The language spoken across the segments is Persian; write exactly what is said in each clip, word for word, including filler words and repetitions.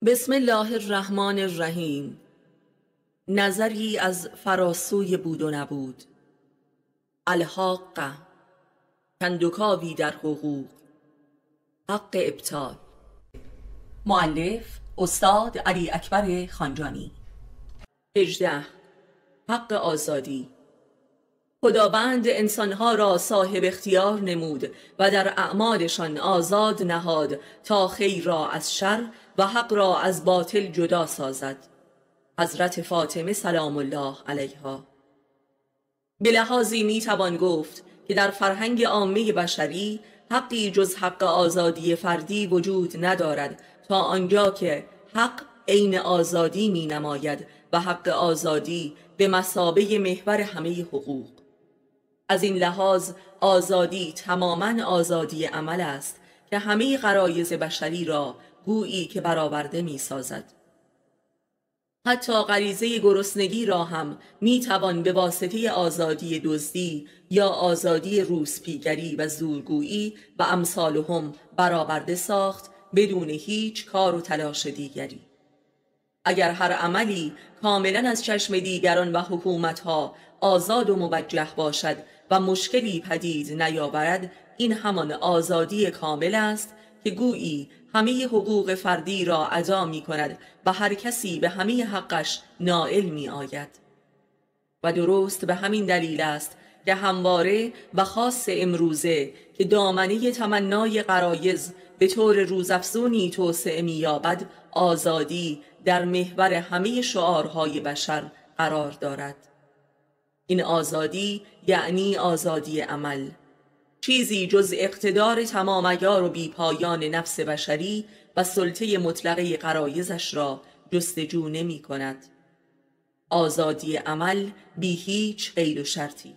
بسم الله الرحمن الرحیم. نظری از فراسوی بود و نبود. الحاقه، کندوکاوی در حقوق. حق ابطال. مؤلف استاد علی اکبر خانجانی. هجده. حق آزادی. خداوند انسانها را صاحب اختیار نمود و در اعمالشان آزاد نهاد تا خیر را از شر و حق را از باطل جدا سازد. حضرت فاطمه سلام الله علیها. به لحاظی می توان گفت که در فرهنگ عامه بشری حقی جز حق آزادی فردی وجود ندارد تا آنجا که حق عین آزادی می نماید و حق آزادی به مثابه محور همه حقوق. از این لحاظ آزادی تماما آزادی عمل است که همه غرایز بشری را گویی که برآورده می سازد. حتی غریزه گرسنگی را هم می توان به واسطه آزادی دزدی یا آزادی روسپیگری و زورگویی و امثالهم برآورده ساخت بدون هیچ کار و تلاش دیگری. اگر هر عملی کاملا از چشم دیگران و حکومتها آزاد و موجه باشد و مشکلی پدید نیاورد، این همان آزادی کامل است که گویی همه حقوق فردی را ادا می کند و هر کسی به همه حقش نائل می آید. و درست به همین دلیل است که همواره و خاص امروزه که دامنه تمنای غرایز به طور روزافزونی توسعه می یابد، آزادی در محور همه شعارهای بشر قرار دارد. این آزادی یعنی آزادی عمل. چیزی جز اقتدار تمام عیار و بیپایان نفس بشری و سلطه مطلقه غرایزش را جستجو نمی کند. آزادی عمل بی هیچ قید و شرطی.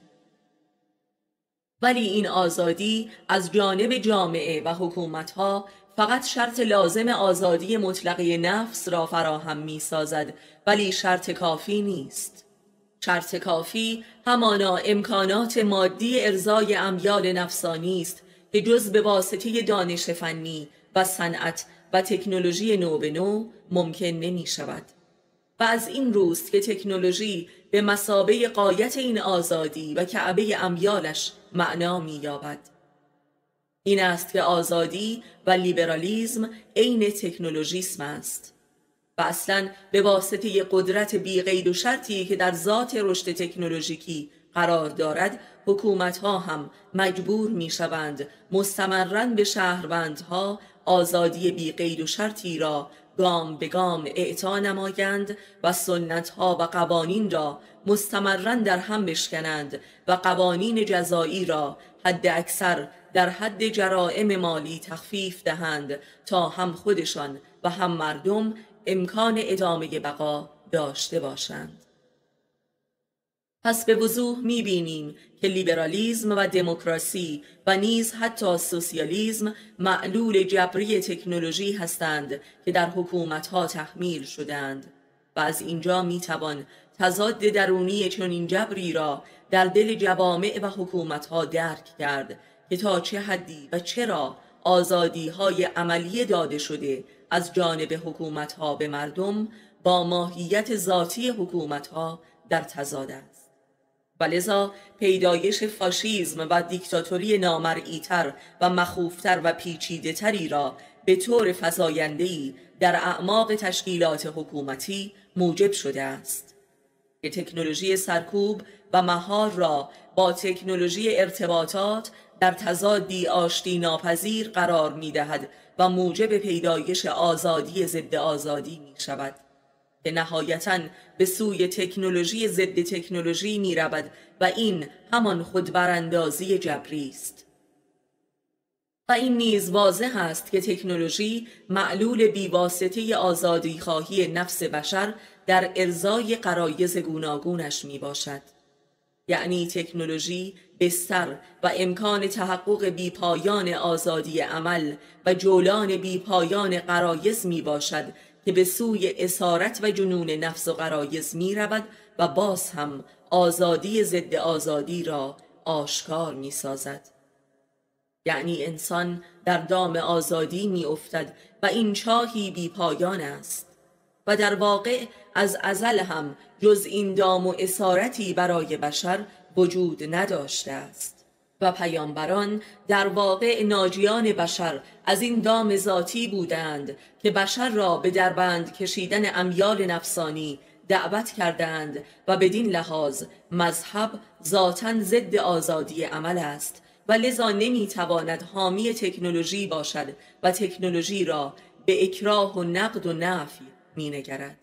ولی این آزادی از جانب جامعه و حکومتها فقط شرط لازم آزادی مطلقه نفس را فراهم می سازد، ولی شرط کافی نیست. شرط کافی همانا امکانات مادی ارضای امیال نفسانی است که جز به واسطه دانش فنی و صنعت و تکنولوژی نو به نو ممکن نمی شود. و از این روست که تکنولوژی به مثابه غایت این آزادی و کعبه امیالش معنا می یابد. این است که آزادی و لیبرالیزم عین تکنولوژیسم است و اصلا به واسطه قدرت بی قید و شرطی که در ذات رشد تکنولوژیکی قرار دارد، حکومتها هم مجبور می شوند مستمراً به شهروندها آزادی بی قید و شرطی را گام به گام اعطا نمایند و سنتها و قوانین را مستمراً در هم بشکنند و قوانین جزایی را حد اکثر در حد جرائم مالی تخفیف دهند تا هم خودشان و هم مردم امکان ادامه بقا داشته باشند. پس به وضوح می بینیم که لیبرالیزم و دموکراسی و نیز حتی سوسیالیسم معلول جبری تکنولوژی هستند که در حکومتها تحمیل شدند و از اینجا می توان تضاد درونی چنین جبری را در دل جوامع و حکومتها درک کرد که تا چه حدی و چرا آزادی‌های عملی داده شده از جانب حکومتها به مردم با ماهیت ذاتی حکومتها در تضاد است. و لذا پیدایش فاشیسم و دیکتاتوری نامرئی‌تر و مخوفتر و پیچیده‌تری را به طور فزاینده‌ای در اعماق تشکیلات حکومتی موجب شده است که تکنولوژی سرکوب و مهار را با تکنولوژی ارتباطات در تضادی آشتی ناپذیر قرار می دهد و موجب پیدایش آزادی ضد آزادی می شود که نهایتاً به سوی تکنولوژی ضد تکنولوژی می رود و این همان خودبراندازی جبری است. و این نیز واضح است که تکنولوژی معلول بیواسطه آزادی خواهی نفس بشر در ارضای غرایز گوناگونش می باشد. یعنی تکنولوژی بستر و امکان تحقق بیپایان آزادی عمل و جولان بیپایان غرایز می باشد که به سوی اسارت و جنون نفس و غرایز می رود و باز هم آزادی ضد آزادی را آشکار می سازد. یعنی انسان در دام آزادی می افتد و این چاهی بی پایان است و در واقع از ازل هم جز این دام و اسارتی برای بشر وجود نداشته است و پیامبران در واقع ناجیان بشر از این دام ذاتی بودند که بشر را به دربند کشیدن امیال نفسانی دعوت کردند و بدین لحاظ مذهب ذاتاً ضد آزادی عمل است و لذا نمیتواند حامی تکنولوژی باشد و تکنولوژی را به اکراه و نقد و نفی مینگرد.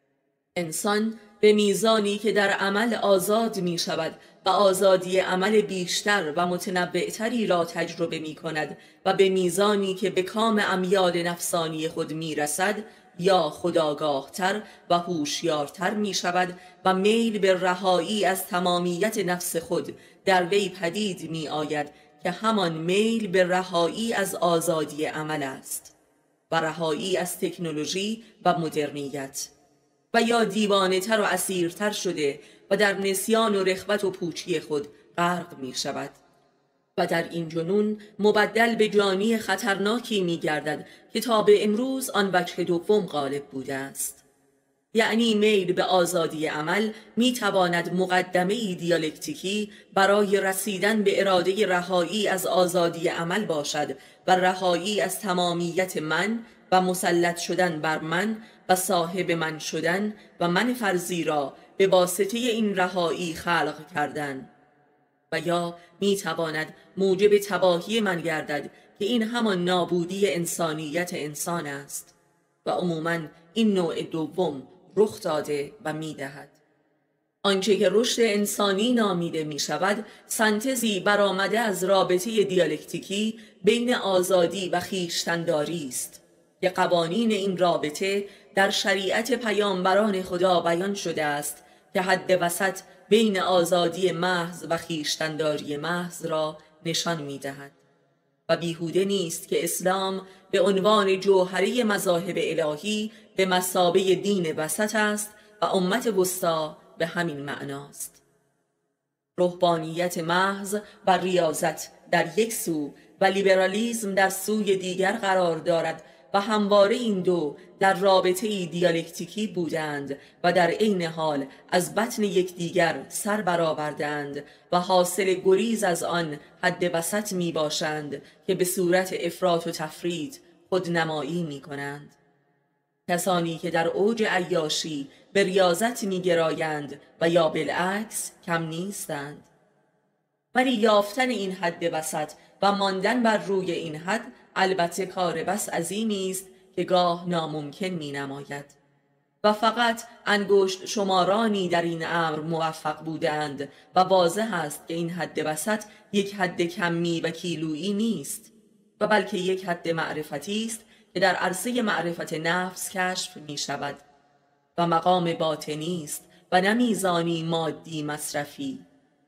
انسان به میزانی که در عمل آزاد می شود و آزادی عمل بیشتر و متنوعتری را تجربه می کند و به میزانی که به کام امیال نفسانی خود می رسد یا خودآگاهتر و هوشیارتر می شود و میل به رهایی از تمامیت نفس خود در وی پدید می آید که همان میل به رهایی از آزادی عمل است و رهایی از تکنولوژی و مدرنیت، و یا دیوانه تر و اسیرتر شده و در نسیان و رغبت و پوچی خود غرق می شود و در این جنون مبدل به جانی خطرناکی می گردد که تا به امروز آن وجه دوم غالب بوده است. یعنی میل به آزادی عمل می تواند مقدمه ایدئالکتیکی برای رسیدن به اراده رهایی از آزادی عمل باشد و رهایی از تمامیت من و مسلط شدن بر من و صاحب من شدن و من فرضی را به واسطه این رهایی خلق کردن، و یا می تواند موجب تباهی من گردد که این همان نابودی انسانیت انسان است و عموماً این نوع دوم رخ داده و می دهد. آنچه که رشد انسانی نامیده می شود سنتزی برآمده از رابطه دیالکتیکی بین آزادی و خویشتن‌داری است که قوانین این رابطه در شریعت پیامبران خدا بیان شده است که حد وسط بین آزادی محض و خویشتن‌داری محض را نشان می دهد و بیهوده نیست که اسلام به عنوان جوهری مذاهب الهی به مثابه دین وسط است و امت وسطی به همین معناست. روحانیت محض و ریاضت در یک سو و لیبرالیسم در سوی دیگر قرار دارد و همواره این دو در رابطه دیالکتیکی بودند و در عین حال از بطن یکدیگر سر برآوردند و حاصل گریز از آن حد وسط می باشند که به صورت افراط و تفرید خودنمایی می کنند. کسانی که در اوج عیاشی به ریاضت می گرایند و یا بالعکس کم نیستند، ولی یافتن این حد وسط و ماندن بر روی این حد البته کار بس عظیمی است که گاه ناممکن می نماید و فقط انگشت شمارانی در این امر موفق بودند و واضح است که این حد وسط یک حد کمی و کیلویی نیست و بلکه یک حد معرفتی است که در عرصه معرفت نفس کشف می شود و مقام باطنی است و نه میزانی مادی مصرفی.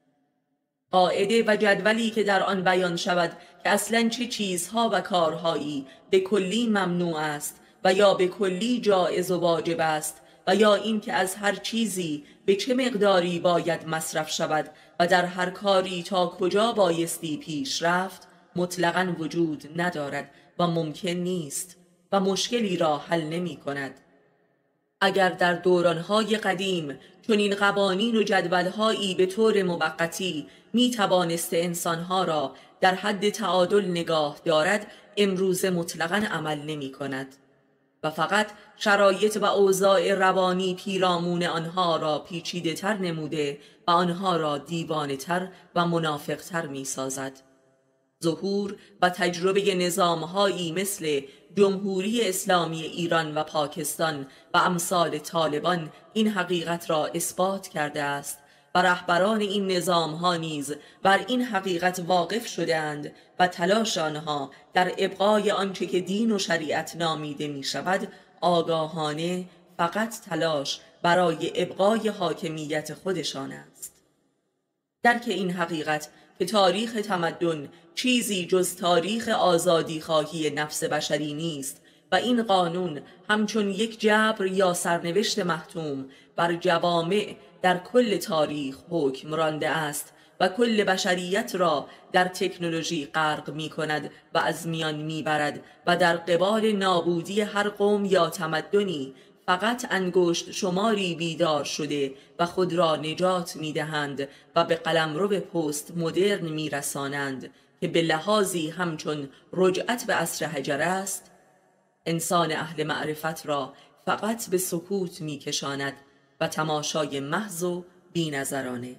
قاعده و جدولی که در آن بیان شود که اصلاً چه چیزها و کارهایی به کلی ممنوع است و یا به کلی جایز و واجب است و یا این که از هر چیزی به چه مقداری باید مصرف شود و در هر کاری تا کجا بایستی پیش رفت مطلقاً وجود ندارد و ممکن نیست و مشکلی را حل نمی کند. اگر در دورانهای قدیم چون این قوانین و جدولهایی به طور موقتی می توانسته انسانها را در حد تعادل نگاه دارد، امروز مطلقاً عمل نمی کند و فقط شرایط و اوضاع روانی پیرامون آنها را پیچیده تر نموده و آنها را دیوانه تر و منافق تر می سازد. ظهور و تجربه نظامهایی مثل جمهوری اسلامی ایران و پاکستان و امثال طالبان این حقیقت را اثبات کرده است و رهبران این نظامها نیز بر این حقیقت واقف شدند و تلاش آنها در ابقای آنچه که دین و شریعت نامیده می شود آگاهانه فقط تلاش برای ابقای حاکمیت خودشان است. درک این حقیقت که تاریخ تمدن چیزی جز تاریخ آزادی خواهی نفس بشری نیست و این قانون همچون یک جبر یا سرنوشت محتوم بر جوامع در کل تاریخ حکم رانده است و کل بشریت را در تکنولوژی غرق می کند و از میان می برد و در قبال نابودی هر قوم یا تمدنی فقط انگشت شماری بیدار شده و خود را نجات می دهند و به قلمرو پست مدرن می رسانند که به لحاظی همچون رجعت به عصر حجر است، انسان اهل معرفت را فقط به سکوت می کشاند و تماشای محض و بی نظرانه.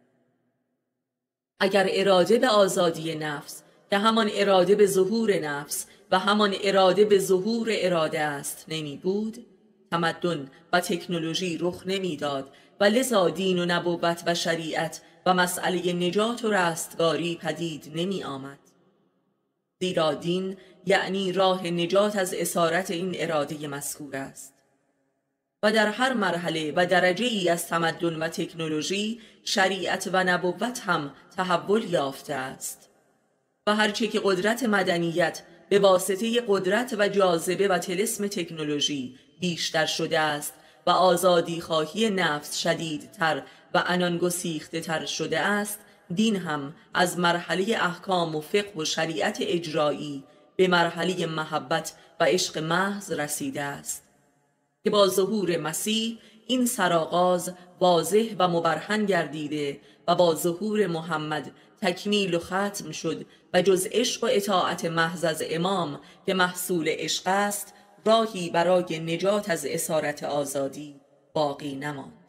اگر اراده به آزادی نفس که همان اراده به ظهور نفس و همان اراده به ظهور اراده است نمی بود، تمدن و تکنولوژی رخ نمی داد و لذا دین و نبوت و شریعت و مسئله نجات و رستگاری پدید نمی آمد. زیرا دین یعنی راه نجات از اسارت این اراده مذکور است و در هر مرحله و درجه ای از تمدن و تکنولوژی شریعت و نبوت هم تحول یافته است و هرچه که قدرت مدنیت به واسطه قدرت و جاذبه و طلسم تکنولوژی بیشتر شده است و آزادی خواهی نفس شدیدتر و عنان گسیخته تر شده است، دین هم از مرحله احکام و فقه و شریعت اجرایی به مرحله محبت و عشق محض رسیده است که با ظهور مسیح این سرآغاز واضح و مبرهن گردیده و با ظهور محمد تکمیل و ختم شد و جز عشق و اطاعت محض از امام که محصول عشق است راهی برای نجات از اسارت آزادی باقی نماند.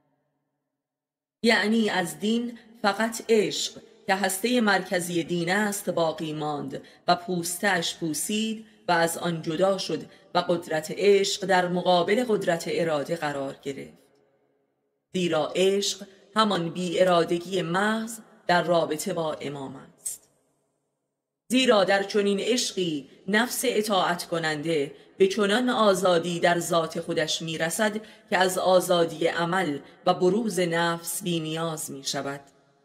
یعنی از دین فقط عشق که هسته مرکزی دین است باقی ماند و پوستش پوسید و از آن جدا شد و قدرت عشق در مقابل قدرت اراده قرار گرفت. زیرا عشق همان بی ارادگی محض در رابطه با امام است. زیرا در چنین عشقی نفس اطاعت کننده به چنان آزادی در ذات خودش می رسد که از آزادی عمل و بروز نفس بی نیاز می شود.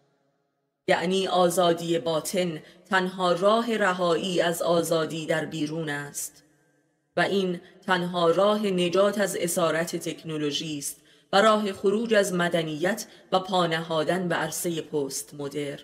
یعنی آزادی باطن تنها راه رهایی از آزادی در بیرون است و این تنها راه نجات از اسارت تکنولوژی است و راه خروج از مدنیت و پانهادن به عرصه پست مدرن.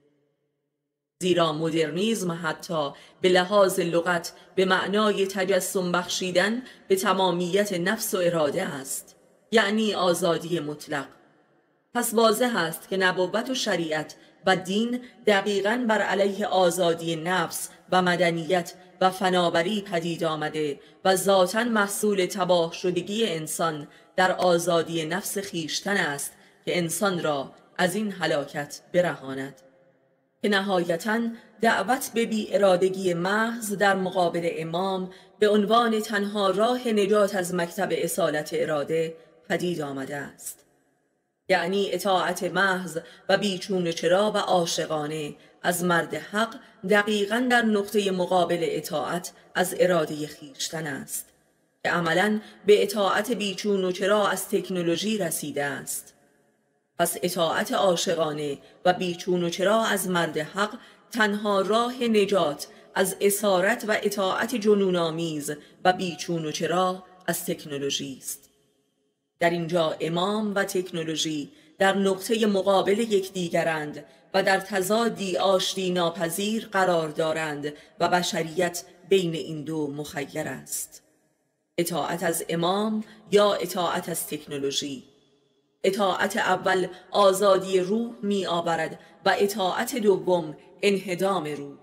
زیرا مدرنیزم حتی به لحاظ لغت به معنای تجسم بخشیدن به تمامیت نفس و اراده است، یعنی آزادی مطلق. پس واضح است که نبوت و شریعت و دین دقیقاً بر علیه آزادی نفس و مدنیت و فناوری پدید آمده و ذاتاً محصول تباه شدگی انسان در آزادی نفس خیشتن است که انسان را از این هلاکت برهاند، که نهایتاً دعوت به بی ارادگی محض در مقابل امام به عنوان تنها راه نجات از مکتب اصالت اراده پدید آمده است. یعنی اطاعت محض و بیچون چرا و عاشقانه از مرد حق دقیقاً در نقطه مقابل اطاعت از اراده خیشتن است که عملاً به اطاعت بیچون و چرا از تکنولوژی رسیده است. پس اطاعت عاشقانه و بیچون و چرا از مرد حق تنها راه نجات از اسارت و اطاعت جنون‌آمیز و بیچون و چرا از تکنولوژی است. در اینجا امام و تکنولوژی در نقطه مقابل یکدیگرند و در تضادی آشتی ناپذیر قرار دارند و بشریت بین این دو مخیر است. اطاعت از امام یا اطاعت از تکنولوژی. اطاعت اول آزادی روح می آورد و اطاعت دوم انهدام روح.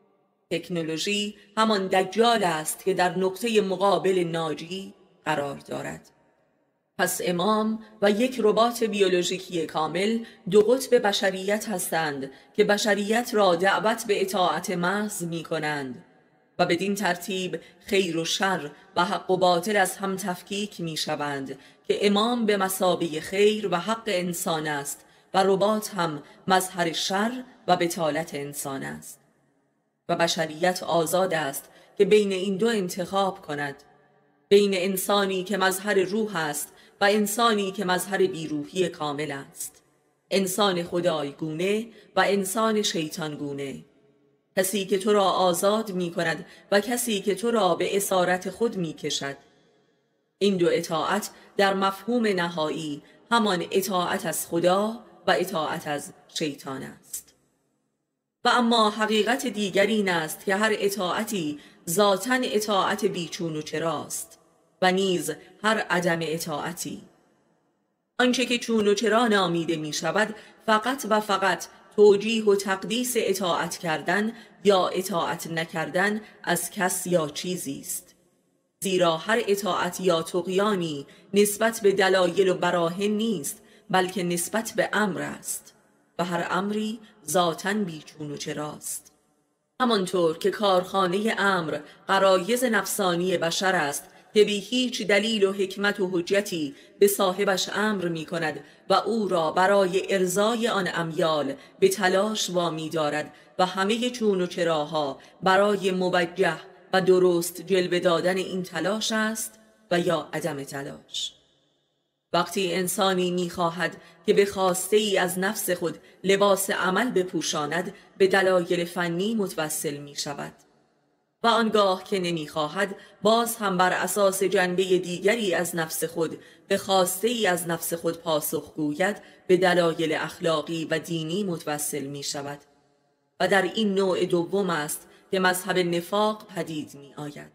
تکنولوژی همان دجال است که در نقطه مقابل ناجی قرار دارد. پس امام و یک ربات بیولوژیکی کامل دو قطب بشریت هستند که بشریت را دعوت به اطاعت محض می کنند و بدین ترتیب خیر و شر و حق و باطل از هم تفکیک می شوند که امام به مثابه خیر و حق انسان است و ربات هم مظهر شر و بطالت انسان است و بشریت آزاد است که بین این دو انتخاب کند، بین انسانی که مظهر روح است و انسانی که مظهر بیروحی کامل است، انسان خدایگونه و انسان شیطانگونه، کسی که تو را آزاد می کند و کسی که تو را به اسارت خود می کشد. این دو اطاعت در مفهوم نهایی همان اطاعت از خدا و اطاعت از شیطان است. و اما حقیقت دیگر این است که هر اطاعتی ذاتاً اطاعت بیچون و چراست و نیز هر عدم اطاعتی. آنچه که چون و چرا نامیده می شود فقط و فقط توجیه و تقدیس اطاعت کردن یا اطاعت نکردن از کس یا چیزی است. زیرا هر اطاعت یا طغیانی نسبت به دلایل و براهین نیست، بلکه نسبت به امر است و هر امری ذاتاً بیچون و چراست. همانطور که کارخانه امر غرایز نفسانی بشر است که بی هیچ دلیل و حکمت و حجتی به صاحبش امر می کند و او را برای ارضای آن امیال به تلاش وامی دارد و همه چون و چراها برای موجه و درست جلوه دادن این تلاش است و یا عدم تلاش. وقتی انسانی می‌خواهد که به خواسته ای از نفس خود لباس عمل بپوشاند به دلایل فنی متوسل می شود و آنگاه که نمی‌خواهد باز هم بر اساس جنبه دیگری از نفس خود به خواسته ای از نفس خود پاسخ گوید به دلایل اخلاقی و دینی متوسل می شود و در این نوع دوم است که مذهب نفاق پدید می آید،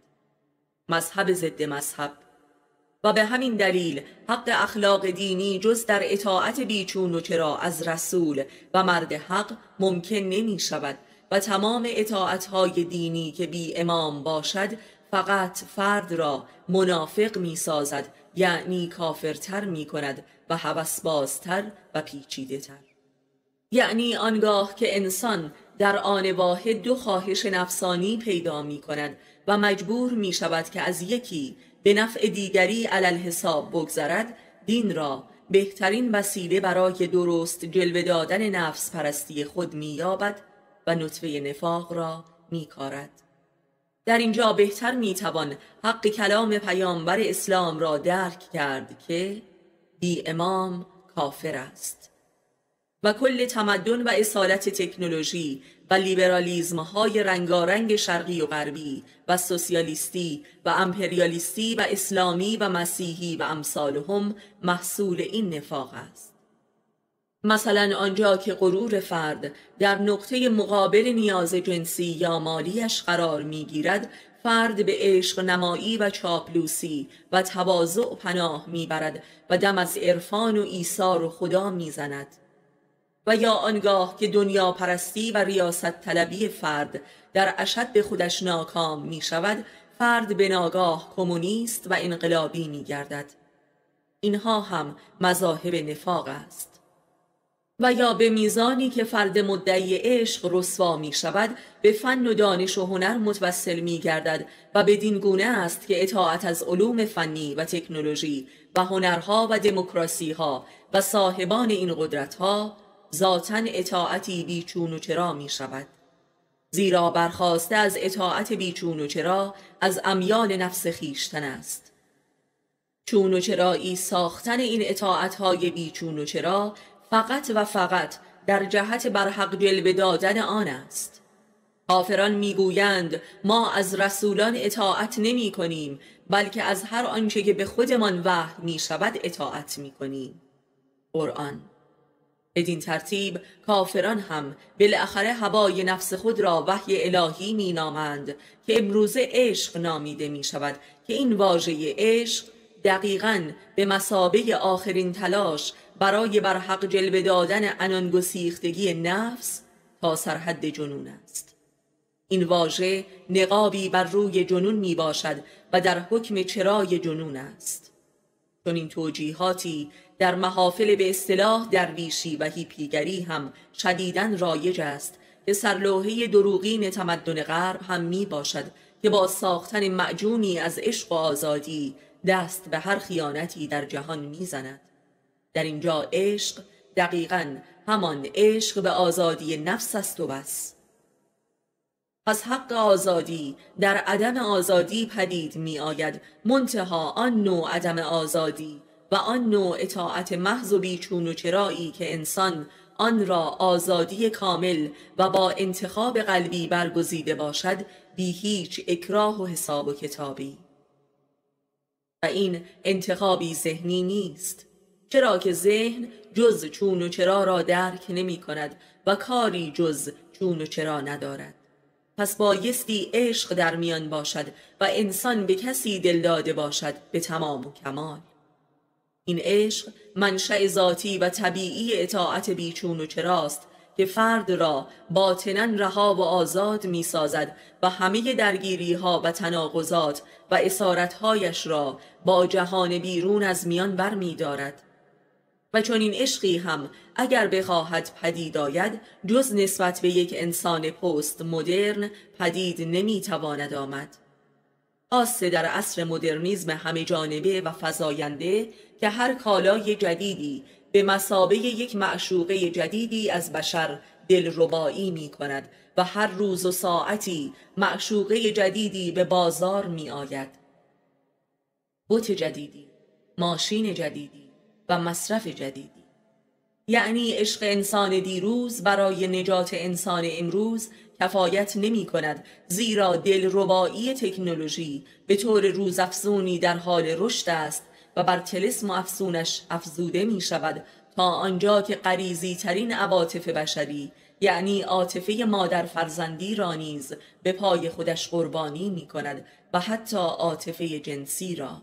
مذهب ضد مذهب. و به همین دلیل حق اخلاق دینی جز در اطاعت بیچون و چرا از رسول و مرد حق ممکن نمی شود و تمام اطاعتهای دینی که بی امام باشد فقط فرد را منافق می سازد، یعنی کافرتر می کند و هوسبازتر و پیچیده تر. یعنی آنگاه که انسان در آن واحد دو خواهش نفسانی پیدا می کند و مجبور می شود که از یکی به نفع دیگری علل حساب بگذرد، دین را بهترین وسیله برای درست جلوه دادن نفس پرستی خود می یابد و نطفه نفاق را می کارد. در اینجا بهتر می توان حق کلام پیامبر اسلام را درک کرد که بی امام کافر است و کل تمدن و اصالت تکنولوژی و لیبرالیزم های رنگارنگ شرقی و غربی و سوسیالیستی و امپریالیستی و اسلامی و مسیحی و امثالهم محصول این نفاق است. مثلا آنجا که غرور فرد در نقطه مقابل نیاز جنسی یا مالیش قرار می گیرد، فرد به عشق نمایی و چاپلوسی و تواضع پناه می برد و دم از عرفان و ایثار و خدا می زند. و یا آنگاه که دنیا پرستی و ریاست طلبی فرد در اشد خودش ناکام می شود، فرد به ناگاه کمونیست و انقلابی می گردد. اینها هم مذاهب نفاق است. و یا به میزانی که فرد مدعی عشق رسوا می شود به فن و دانش و هنر متوسل می گردد و بدین گونه است که اطاعت از علوم فنی و تکنولوژی و هنرها و دموکراسیها و صاحبان این قدرتها ذاتاً اطاعتی بیچون و چرا می شود، زیرا برخاسته از اطاعت بیچون و چرا از امیال نفس خیشتن است. چون و چرایی ساختن این اطاعتهای بیچون و چرا فقط و فقط در جهت برحق جلوه دادن آن است. کافران میگویند ما از رسولان اطاعت نمی کنیم، بلکه از هر آنچه که به خودمان وحی می شود اطاعت می کنیم. قرآن. بدین ترتیب کافران هم بالاخره هوای نفس خود را وحی الهی می نامند که امروزه عشق نامیده می شود که این واژه عشق دقیقاً به مثابه آخرین تلاش برای برحق جلوه دادن عنان گسیختگی نفس تا سرحد جنون است. این واژه نقابی بر روی جنون می باشد و در حکم چرای جنون است. چون این توجیهاتی در محافل به اصطلاح درویشی و هیپیگری هم شدیداً رایج است که سرلوحه دروغین تمدن غرب هم می باشد که با ساختن معجونی از عشق و آزادی دست به هر خیانتی در جهان می زند. در اینجا عشق دقیقاً همان عشق به آزادی نفس است و بس. پس حق آزادی در عدم آزادی پدید می آید، منتها آن نوع عدم آزادی و آن نوع اطاعت محض و بیچون و چرایی که انسان آن را آزادی کامل و با انتخاب قلبی برگزیده باشد بی هیچ اکراه و حساب و کتابی. و این انتخابی ذهنی نیست، چرا که ذهن جز چون و چرا را درک نمی کند و کاری جز چون و چرا ندارد. پس بایستی عشق در میان باشد و انسان به کسی دل داده باشد به تمام و کمال. این عشق منشأ ذاتی و طبیعی اطاعت بیچون و چراست که فرد را باطناً رها و آزاد می سازد و همه درگیری ها و تناقضات و اسارتهایش را با جهان بیرون از میان بر می دارد. و چون این عشقی هم اگر بخواهد پدید آید جز نسبت به یک انسان پست مدرن پدید نمی تواند آمد. خاصه در عصر مدرنیزم همه جانبه و فزاینده که هر کالای جدیدی به مثابه یک معشوقه جدیدی از بشر دلربایی می کند و هر روز و ساعتی معشوقه جدیدی به بازار می آید. بت جدیدی، ماشین جدیدی و مصرف جدیدی. یعنی عشق انسان دیروز برای نجات انسان امروز کفایت نمی کند، زیرا دلربایی تکنولوژی به طور روزافزونی در حال رشد است و بر طلسم و افسونش افزوده می شود تا آنجا که غریزی ترین عواطف بشری یعنی عاطفه مادر فرزندی را نیز به پای خودش قربانی می کند و حتی عاطفه جنسی را.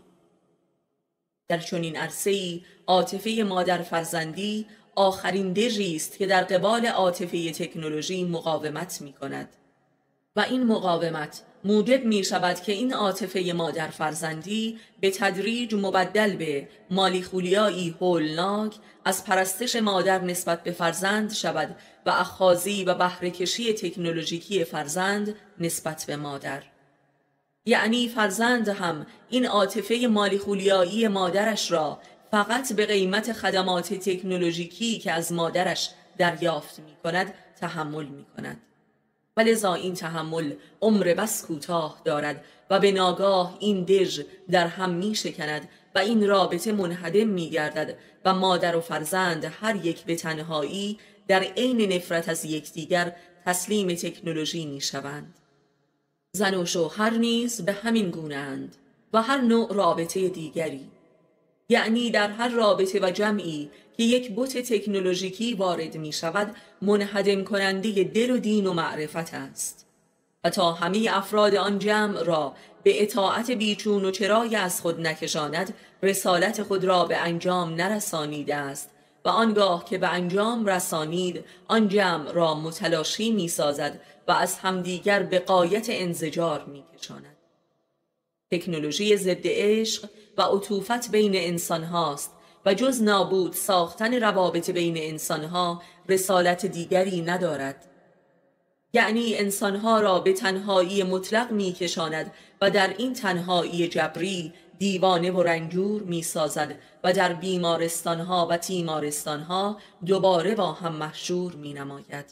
در چنین عرصه‌ای عاطفه مادر فرزندی آخرین دژی است که در قبال عاطفه تکنولوژی مقاومت می کند و این مقاومت موجب می شود که این عاطفه مادر فرزندی به تدریج مبدل به مالیخولیایی هولناک از پرستش مادر نسبت به فرزند شود و اخاذی و بهره‌کشی تکنولوژیکی فرزند نسبت به مادر. یعنی فرزند هم این عاطفه مالیخولیایی مادرش را فقط به قیمت خدمات تکنولوژیکی که از مادرش دریافت می کند تحمل می کند. ولذا این تحمل عمر بس کوتاه دارد و به ناگاه این دژ در هم می شکند و این رابطه منهدم می گردد و مادر و فرزند هر یک به تنهایی در عین نفرت از یکدیگر تسلیم تکنولوژی می شوند. زن و شوهر نیز به همین گونه اند و هر نوع رابطه دیگری. یعنی در هر رابطه و جمعی که یک بت تکنولوژیکی وارد می شود منهدم کننده دل و دین و معرفت است و تا همه افراد آن جمع را به اطاعت بیچون و چرای از خود نکشاند رسالت خود را به انجام نرسانیده است و آنگاه که به انجام رسانید آن جمع را متلاشی می سازد و از همدیگر به غایت انزجار می کشاند. تکنولوژی ضد عشق و عطوفت بین انسان هاست و جز نابود ساختن روابط بین انسان ها رسالت دیگری ندارد. یعنی انسان ها را به تنهایی مطلق می کشاند و در این تنهایی جبری دیوانه و رنجور می سازد و در بیمارستان ها و تیمارستان ها دوباره با هم محشور می نماید.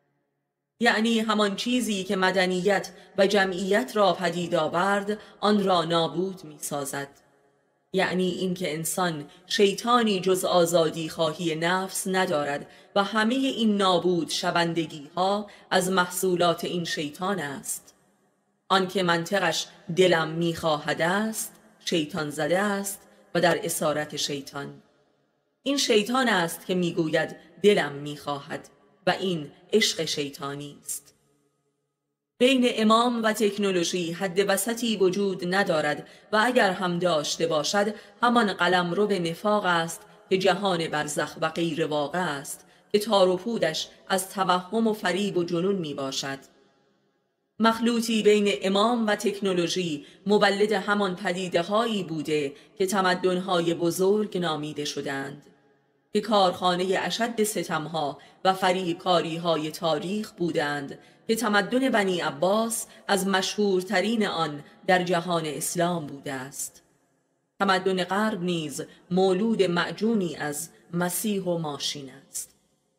یعنی همان چیزی که مدنیت و جمعیت را پدید آورد آن را نابود می سازد. یعنی اینکه انسان شیطانی جز آزادی خواهی نفس ندارد و همه این نابود شوندگی ها از محصولات این شیطان است. آنکه منطقش دلم می خواهد است شیطان زده است و در اسارت شیطان. این شیطان است که می گوید دلم می خواهد و این عشق شیطانی است. بین امام و تکنولوژی حد وسطی وجود ندارد و اگر هم داشته باشد همان قلمرو به نفاق است که جهان برزخ و غیر واقع است که تار و پودش از توهم و فریب و جنون می باشد. مخلوطی بین امام و تکنولوژی مولد همان پدیده هایی بوده که تمدن های بزرگ نامیده شدند، که کارخانه اشد ستمها و فریبکاری های تاریخ بودند که تمدن بنی عباس از مشهورترین آن در جهان اسلام بوده است. تمدن غرب نیز مولود معجونی از مسیح و ماشین است.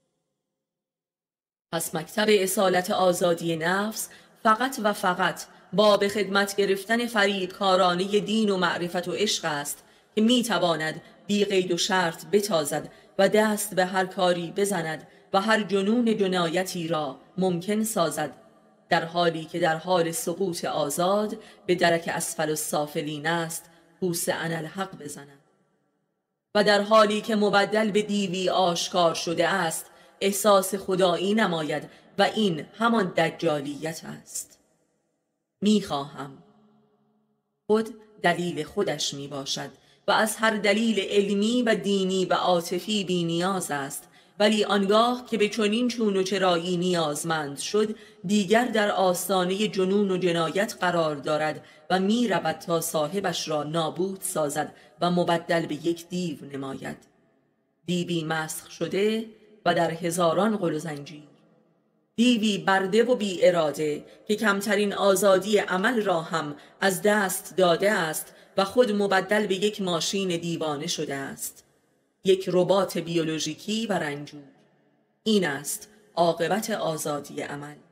پس مکتب اصالت آزادی نفس فقط و فقط با به خدمت گرفتن فریبکارانه دین و معرفت و عشق است که می تواند بی قید و شرط بتازد و دست به هر کاری بزند و هر جنون جنایتی را ممکن سازد، در حالی که در حال سقوط آزاد به درک اسفل السافلین است پوست انالحق بزند. و در حالی که مبدل به دیوی آشکار شده است احساس خدایی نماید و این همان دجالیت است. میخواهم خود دلیل خودش می باشد و از هر دلیل علمی و دینی و عاطفی بی نیاز است، ولی آنگاه که به چنین چون و چرایی نیازمند شد دیگر در آستانه جنون و جنایت قرار دارد و می رود تا صاحبش را نابود سازد و مبدل به یک دیو نماید، دیوی مسخ شده و در هزاران غل و زنجیر، دیوی برده و بی اراده که کمترین آزادی عمل را هم از دست داده است و خود مبدل به یک ماشین دیوانه شده است، یک ربات بیولوژیکی و رنجور. این است عاقبت آزادی عمل.